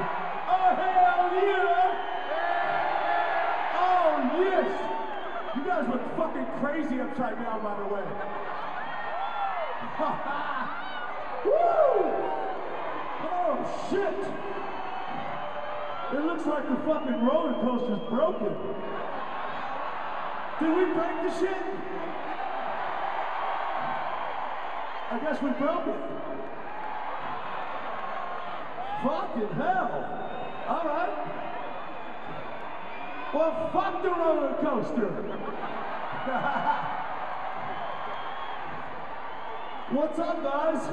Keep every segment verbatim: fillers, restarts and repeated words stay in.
Oh, hell yeah! Oh, yes! You guys look fucking crazy upside down, by the way. Woo! Oh, shit! It looks like the fucking roller coaster's broken. Did we break the shit? I guess we broke it. Fucking hell. All right. Well, fuck the roller coaster. What's up, guys?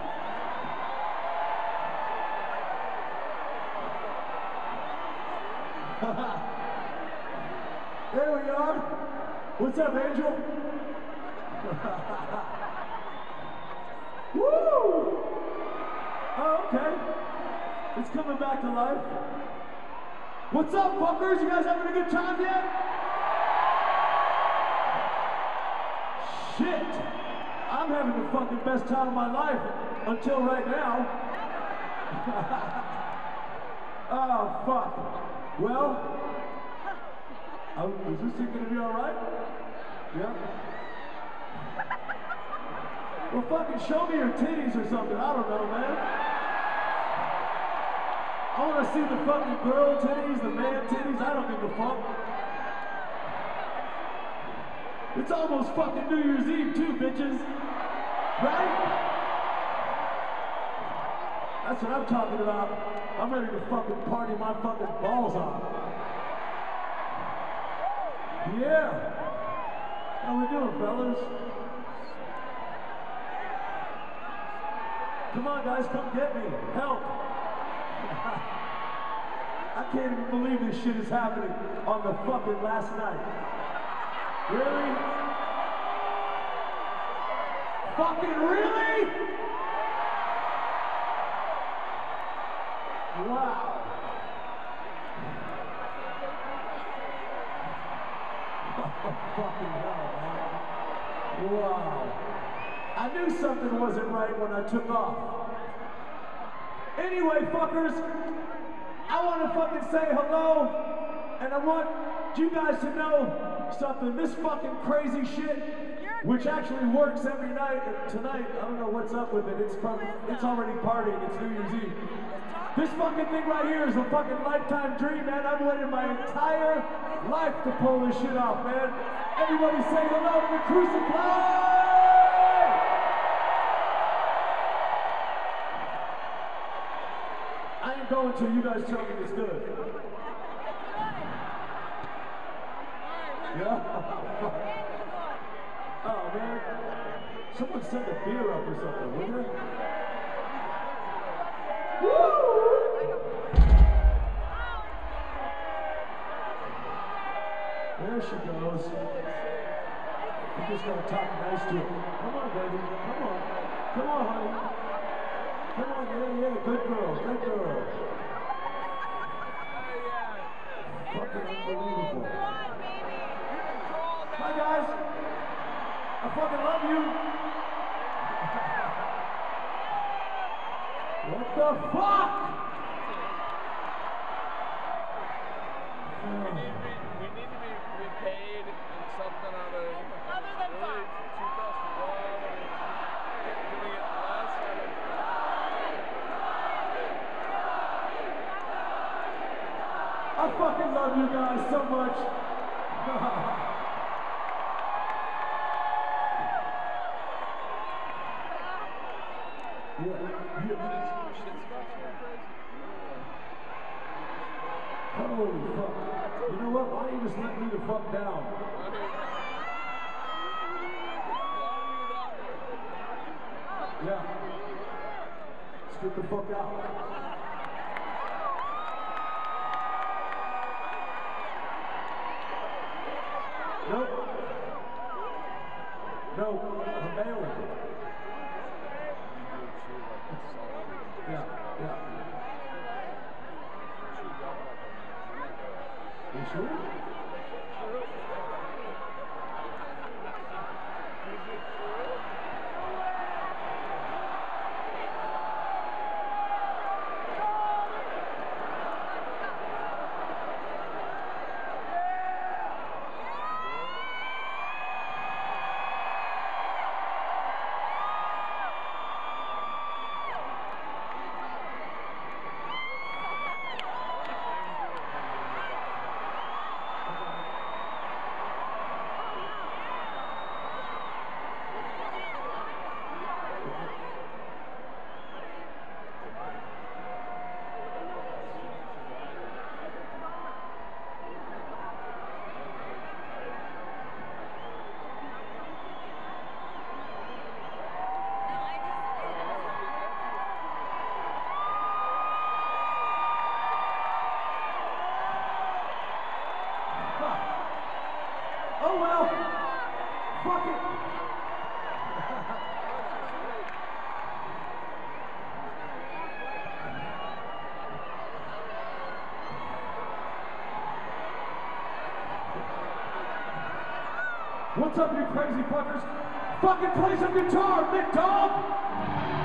There we are. What's up, Angel? Woo! Oh, okay. It's coming back to life. What's up, fuckers? You guys having a good time yet? Shit! I'm having the fucking best time of my life until right now. Oh, fuck. Well, oh, is this thing gonna be alright? Yeah? Well, fucking show me your titties or something. I don't know, man. I want to see the fucking girl titties, the man titties. I don't give a fuck. It's almost fucking New Year's Eve too, bitches. Right? That's what I'm talking about. I'm ready to fucking party my fucking balls off. Yeah. How we doing, fellas? Come on, guys, come get me. Help. I can't even believe this shit is happening on the fucking last night. Really? Fucking really? Wow. Oh, fucking hell, man. Wow. I knew something wasn't right when I took off. Anyway, fuckers, I want to fucking say hello, and I want you guys to know something. This fucking crazy shit, which actually works every night, and tonight, I don't know what's up with it. It's probably, it's already partying. It's New Year's Eve. This fucking thing right here is a fucking lifetime dream, man. I've waited my entire life to pull this shit off, man. Everybody say hello to the Cruesify! I ain't going to. You guys tell me it's good. Yeah? Oh, man. Someone send a beer up or something, wouldn't they? Woo! There she goes. You just gotta talk nice to her. Come on, baby. Come on. Come on, honey. Come on, yeah, yeah. Good girl. Good girl. Fucking unbelievable. Hi, guys. I fucking love you. What the fuck? We need to be, we need to be repaid in something out of other than really two thousand one or giving it less out of. I fucking love you guys so much. yeah, yeah. Holy fuck. You know what? Why don't you just let me the fuck down? Yeah. Let's get the fuck out. Nope. No, I'm bailing. Yeah, yeah. You sure? well. Fuck it. What's up, you crazy fuckers? Fucking play some guitar, big dog!